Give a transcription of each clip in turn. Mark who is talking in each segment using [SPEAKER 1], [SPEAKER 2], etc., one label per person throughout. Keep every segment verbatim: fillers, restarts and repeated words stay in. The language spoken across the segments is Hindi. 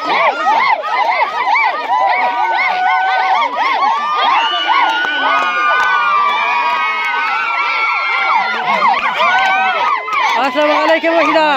[SPEAKER 1] अस्सलामुअलैकुम Waheeda.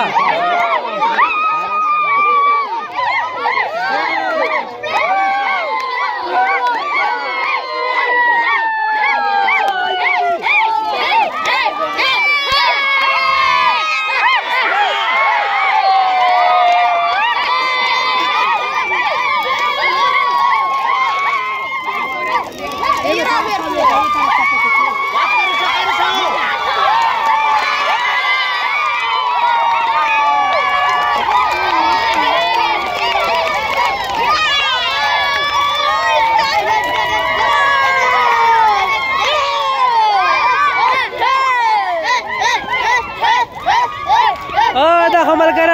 [SPEAKER 1] Oh, dah kembali kara.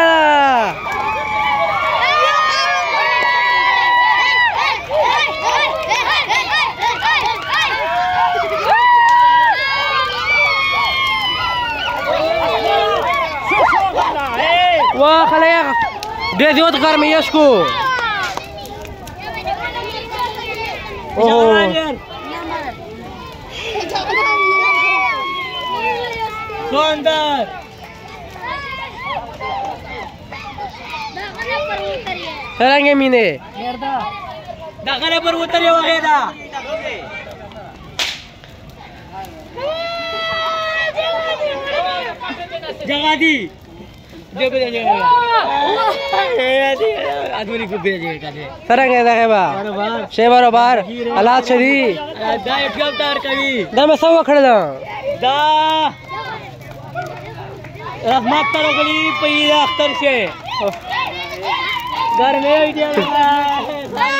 [SPEAKER 1] Wah, kalian dia diot karmiyasku. Oh. Gondar. Sarang yang ini. Dah kena berputar ya wakeda. Jangan di. Dia beda jangan. Admini ko beda jangan. Sarang yang dah keba. Saya baru bar. Alat sedi. Dah efkam tar kali. Dah मैं सब खड़े dah. Dah. रहमत तारो गली पैदा अख्तर से घर में